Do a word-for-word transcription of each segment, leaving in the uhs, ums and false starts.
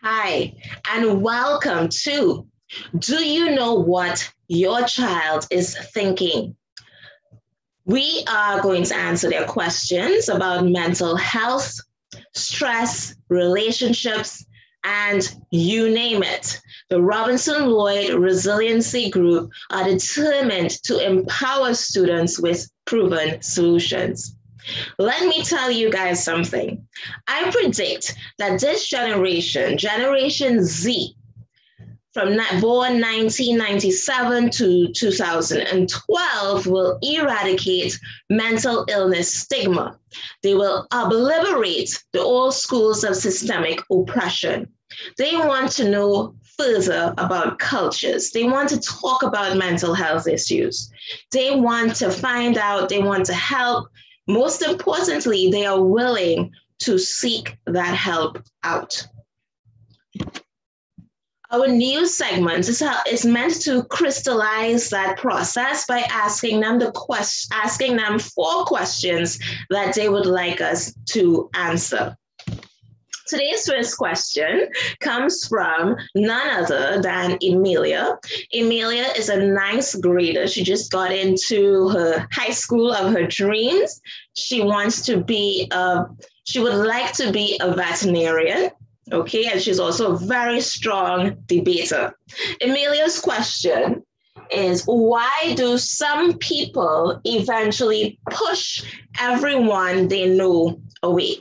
Hi, and welcome to Do You Know What Your Child is Thinking? We are going to answer their questions about mental health, stress, relationships, and you name it. The Robinson Lloyd Resiliency Group are determined to empower students with proven solutions. Let me tell you guys something. I predict that this generation, Generation Z, from born nineteen ninety-seven to two thousand twelve, will eradicate mental illness stigma. They will obliterate the old schools of systemic oppression. They want to know further about cultures. They want to talk about mental health issues. They want to find out, they want to help. Most importantly, they are willing to seek that help out. Our news segment is, is meant to crystallize that process by asking them the quest, asking them four questions that they would like us to answer. Today's first question comes from none other than Emilia. Emilia is a ninth grader. She just got into her high school of her dreams. She wants to be a, she would like to be a veterinarian. Okay, and she's also a very strong debater. Emilia's question is, why do some people eventually push everyone they know away?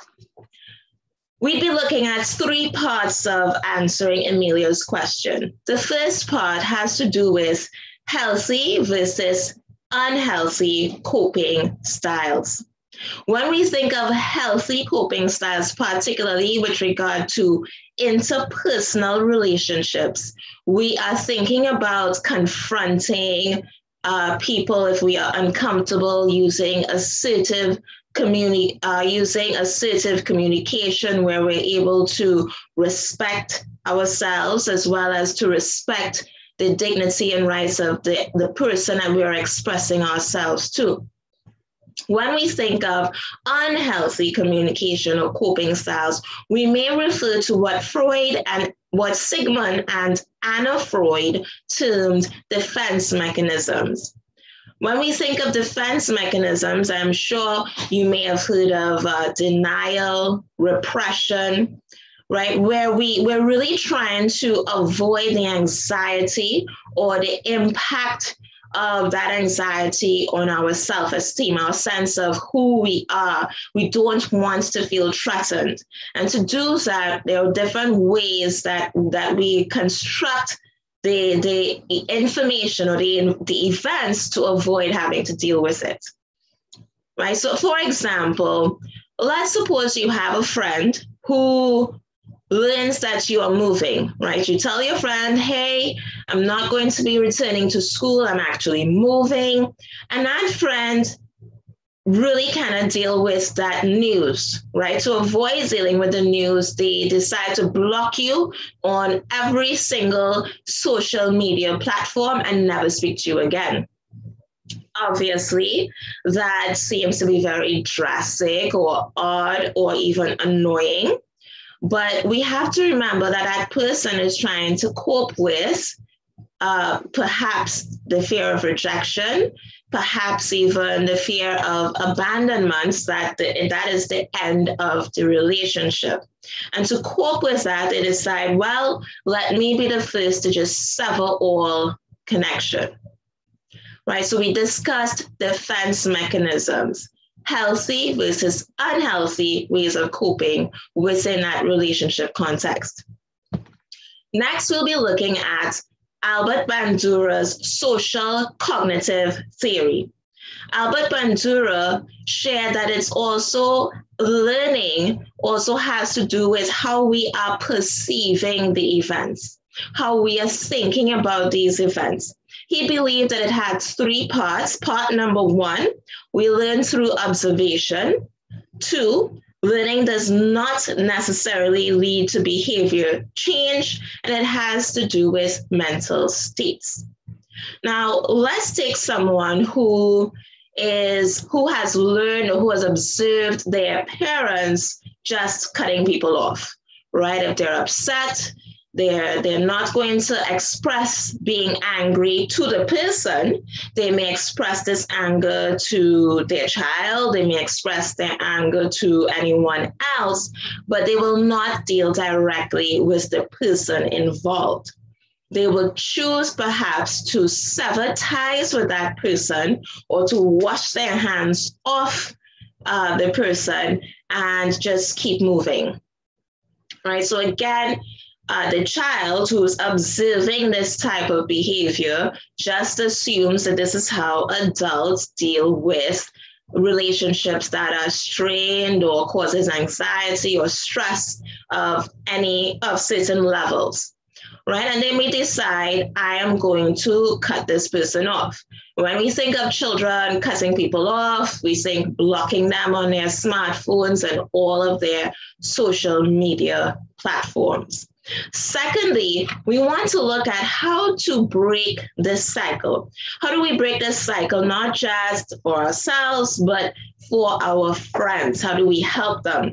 We'd be looking at three parts of answering Emilia's question. The first part has to do with healthy versus unhealthy coping styles. When we think of healthy coping styles, particularly with regard to interpersonal relationships, we are thinking about confronting uh, people if we are uncomfortable, using assertive communi- uh, using assertive communication where we're able to respect ourselves as well as to respect the dignity and rights of the, the person that we are expressing ourselves to. When we think of unhealthy communication or coping styles, we may refer to what Freud and what Sigmund and Anna Freud termed defense mechanisms. When we think of defense mechanisms, I'm sure you may have heard of uh, denial, repression, right? Where we, we're really trying to avoid the anxiety or the impact of that anxiety on our self-esteem, our sense of who we are. We don't want to feel threatened. And to do that, there are different ways that, that we construct the, the information or the, the events to avoid having to deal with it, right? So for example, let's suppose you have a friend who learns that you are moving, right? You tell your friend, hey, I'm not going to be returning to school. I'm actually moving. And that friend really cannot deal with that news, right? To avoid dealing with the news, they decide to block you on every single social media platform and never speak to you again. Obviously, that seems to be very drastic or odd or even annoying. But we have to remember that that person is trying to cope with uh, perhaps the fear of rejection, perhaps even the fear of abandonment, that the, that is the end of the relationship. And to cope with that, they decide, well, let me be the first to just sever all connection, right? So we discussed defense mechanisms. Healthy versus unhealthy ways of coping within that relationship context. Next, we'll be looking at Albert Bandura's social cognitive theory. Albert Bandura shared that it's also learning also has to do with how we are perceiving the events, how we are thinking about these events. He believed that it had three parts. Part number one, we learn through observation. Two, learning does not necessarily lead to behavior change, and it has to do with mental states. Now, let's take someone who is who has learned or who has observed their parents just cutting people off, right? If they're upset, they're, they're not going to express being angry to the person. They may express this anger to their child, they may express their anger to anyone else, but they will not deal directly with the person involved. They will choose perhaps to sever ties with that person or to wash their hands off uh, the person and just keep moving, right? So again, uh, the child who's observing this type of behavior just assumes that this is how adults deal with relationships that are strained or causes anxiety or stress of any of certain levels. Right? And they may decide, I am going to cut this person off. When we think of children cutting people off, we think blocking them on their smartphones and all of their social media platforms. Secondly, we want to look at how to break this cycle. How do we break this cycle, not just for ourselves, but for our friends? How do we help them?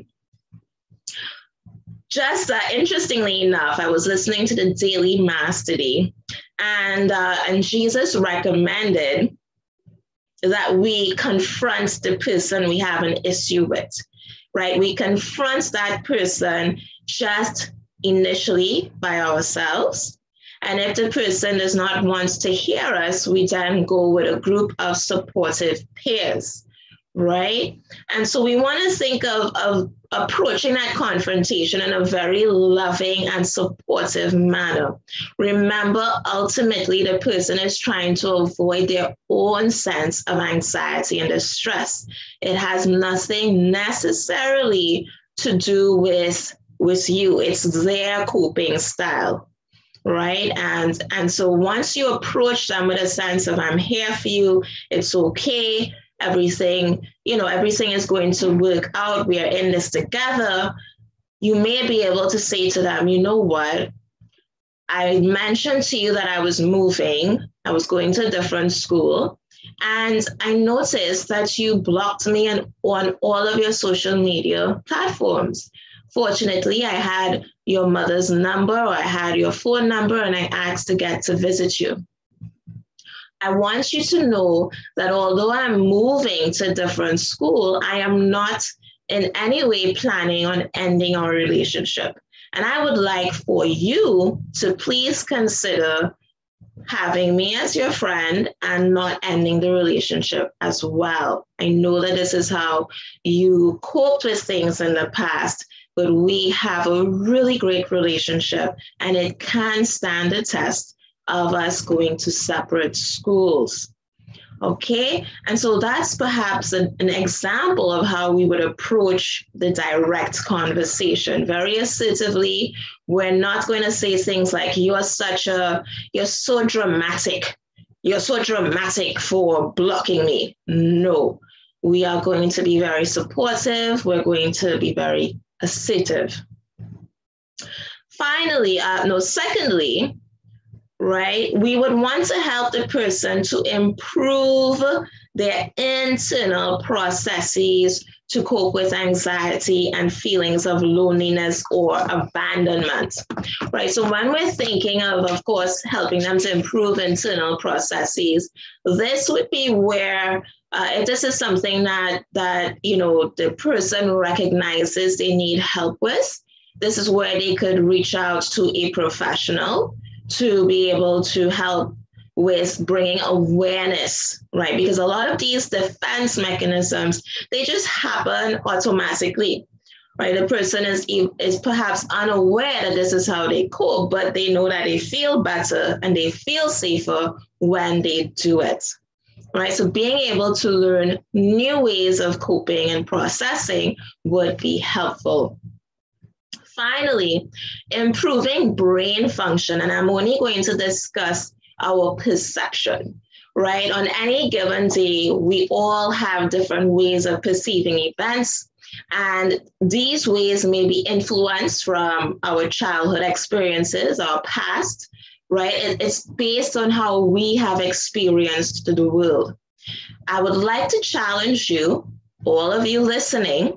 Just uh, interestingly enough, I was listening to the Daily Mass today, and, uh, and Jesus recommended that we confront the person we have an issue with, right? We confront that person just initially by ourselves. And if the person does not want to hear us, we then go with a group of supportive peers, right? And so we want to think of, of approaching that confrontation in a very loving and supportive manner. Remember, ultimately, the person is trying to avoid their own sense of anxiety and distress. It has nothing necessarily to do with, with you. It's their coping style, right? And, and so once you approach them with a sense of, I'm here for you, it's okay, everything, you know, everything is going to work out, we are in this together, you may be able to say to them, you know what, I mentioned to you that I was moving, I was going to a different school, and I noticed that you blocked me on, on all of your social media platforms. Fortunately, I had your mother's number, or I had your phone number, and I asked to get to visit you. I want you to know that although I'm moving to a different school, I am not in any way planning on ending our relationship. And I would like for you to please consider having me as your friend and not ending the relationship as well. I know that this is how you coped with things in the past, but we have a really great relationship and it can stand the test of us going to separate schools. Okay, and so that's perhaps an, an example of how we would approach the direct conversation very assertively. We're not going to say things like, you're such a, you're so dramatic. You're so dramatic for blocking me. No, we are going to be very supportive. We're going to be very assertive. Finally, uh, no, secondly, right, we would want to help the person to improve their internal processes to cope with anxiety and feelings of loneliness or abandonment, right? So when we're thinking of, of course, helping them to improve internal processes, this would be where uh, if this is something that, that, you know, the person recognizes they need help with, this is where they could reach out to a professional to be able to help with bringing awareness, right? Because a lot of these defense mechanisms, they just happen automatically, right? The person is, is perhaps unaware that this is how they cope, but they know that they feel better and they feel safer when they do it, right? So being able to learn new ways of coping and processing would be helpful. Finally, improving brain function, and I'm only going to discuss our perception, right? On any given day, we all have different ways of perceiving events, and these ways may be influenced from our childhood experiences, our past, right? It's based on how we have experienced the world. I would like to challenge you, all of you listening,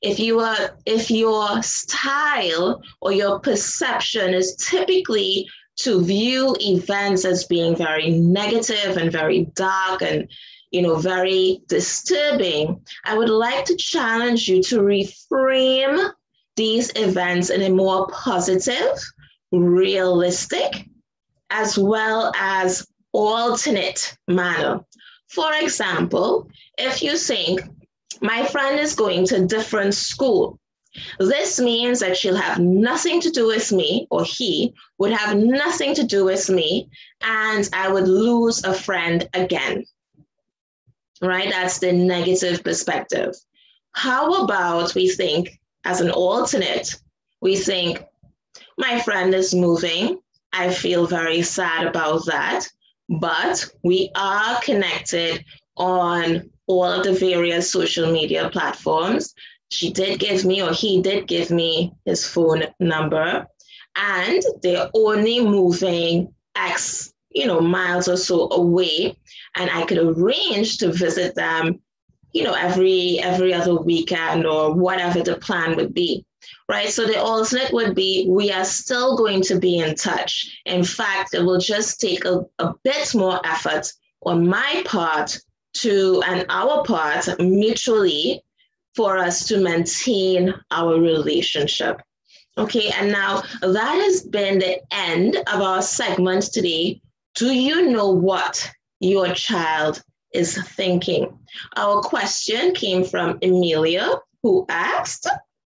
If you are, if your style or your perception is typically to view events as being very negative and very dark and, you know, very disturbing, I would like to challenge you to reframe these events in a more positive, realistic, as well as alternate manner. For example, if you think, my friend is going to a different school, this means that she'll have nothing to do with me, or he would have nothing to do with me, and I would lose a friend again, right? That's the negative perspective. How about we think, as an alternate, we think, my friend is moving. I feel very sad about that, but we are connected on all of the various social media platforms. She did give me, or he did give me his phone number, and they're only moving X, you know, miles or so away, and I could arrange to visit them, you know, every every other weekend or whatever the plan would be, right? So the alternate would be, we are still going to be in touch. In fact, it will just take a, a bit more effort on my part to, and our part mutually, for us to maintain our relationship. Okay, and now that has been the end of our segment today. Do you know what your child is thinking? Our question came from Emilia, who asked,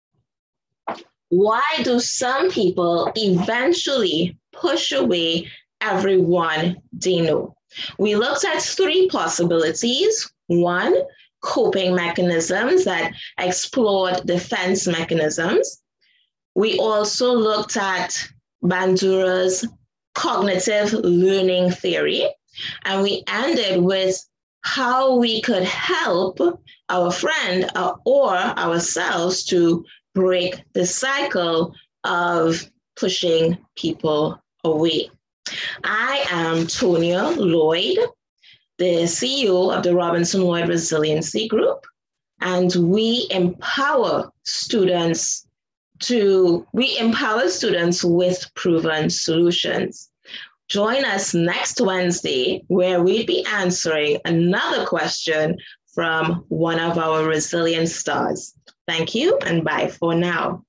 why do some people eventually push away everyone they know? We looked at three possibilities. One, coping mechanisms that explored defense mechanisms. We also looked at Bandura's cognitive learning theory, and we ended with how we could help our friend or ourselves to break the cycle of pushing people away. I am Tonya Lloyd, the C E O of the Robinson Lloyd Resiliency Group, and we empower students to, we empower students with proven solutions. Join us next Wednesday, where we'll be answering another question from one of our Resilience stars. Thank you, and bye for now.